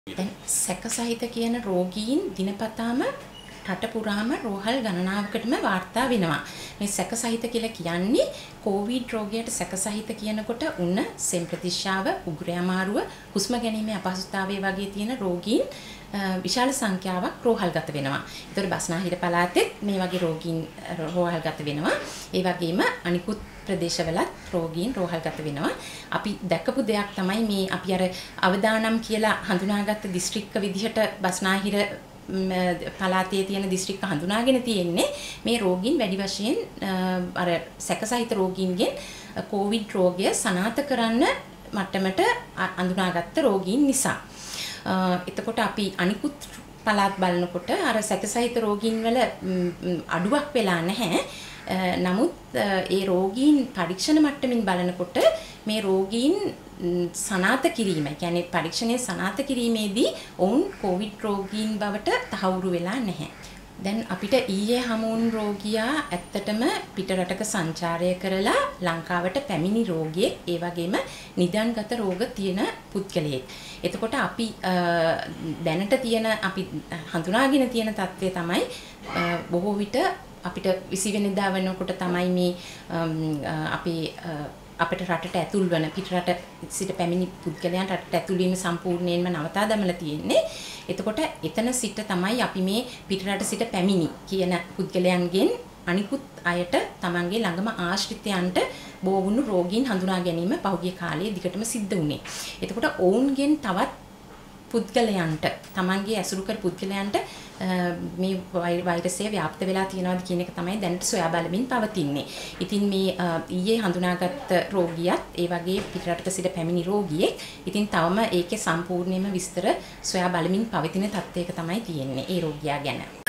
දැන් සැක සහිත කියන රෝගීන් දිනපතාම රට පුරාම රෝහල් ගණනාවකටම වාර්තා වෙනවා. මේ සැක සහිත කියලා කියන්නේ කොවිඩ් රෝගයට සැක සහිත කියනකොට උණ, සෙම් ප්‍රතිශ්‍යාව, උගුර අමාරුව, හුස්ම ගැනීමේ අපහසුතාවය වගේ තියෙන රෝගීන් විශාල සංඛ්‍යාවක් රෝහල්ගත වෙනවා. ඒතකොට බස්නාහිර පළාතෙත් මේ වගේ රෝගීන් රෝහල්ගත වෙනවා. ඒ වගේම අනිකුත් ප්‍රදේශවලත් රෝගීන් රෝහල්ගත වෙනවා. අපි දැකපු දෙයක් තමයි මේ අපි අර අවදානම් කියලා හඳුනාගත්ත දිස්ත්‍රික්ක විදිහට බස්නාහිර පළාතේ තියෙන දිස්ත්‍රික්ක හඳුනාගෙන තියෙන්නේ මේ රෝගීන් වැඩි වශයෙන් අර සැකසහිත රෝගීන්ගෙන් කොවිඩ් රෝගය සනාථ කරන්න මට්ටමට අඳුනාගත්ත රෝගීන් නිසා. එතකොට අපි අනිකුත් පළාත් බලනකොට අර සැකසහිත රෝගීන් වල අඩුවක් වෙලා නැහැ. නමුත් ඒ රෝගීන් පරීක්ෂණ මට්ටමින් බලනකොට මේ රෝගීන් සනාථ කිරීම, කියන්නේ පරීක්ෂණයේ සනාථ කිරීමේදී ඔවුන් කොවිඩ් රෝගීන් බවට තහවුරු වෙලා නැහැ. දැන් අපිට ඊයේ හමු වුණු රෝගියා ඇත්තටම පිට රටක සංචාරය කරලා ලංකාවට පැමිණි රෝගියෙක්, ඒ වගේම නිදන්ගත රෝග තියෙන පුද්ගලයෙක්. එතකොට අපි දැනට තියෙන අපි හඳුනාගෙන තියෙන තත්ත්වය තමයි බොහෝ විට අපිට 20 වෙනිදා වෙනකොට තමයි මේ අපිට රටට ඇතුල් වන පිටරට සිට පැමිණි පුද්ගලයන් රටට ඇතුල් වීම සම්පූර්ණයෙන්ම නවතා දමලා තියෙන්නේ. එතකොට එතන සිට තමයි අපි මේ පිටරට සිට පැමිණි කියන පුද්ගලයන්ගෙන් අනිකුත් අයට තමන්ගේ ළඟම ආශ්‍රිතයන්ට බෝ වුණු රෝගීන් හඳුනා ගැනීම පහුගිය කාලයේ දිගටම සිද්ධ වුණේ. එතකොට ඔවුන්ගෙන් තවත් පුද්ගලයන්ට තමන්ගේ ඇසුරු කර පුද්ගලයන්ට මේ වෛරසය ව්‍යාප්ත වෙලා තියෙනවද කියන එක තමයි දැනට සොයා බලමින් පවතින්නේ. ඉතින් මේ ඊයේ හඳුනාගත්ත රෝගියත් ඒ වගේ පිටරටක සිට පැමිණි රෝගියෙක්. ඉතින් තවම ඒකේ සම්පූර්ණයෙන්ම විස්තර සොයා බලමින් පවතින තත්ත්වයක තමයි තියෙන්නේ ඒ රෝගියා ගැන.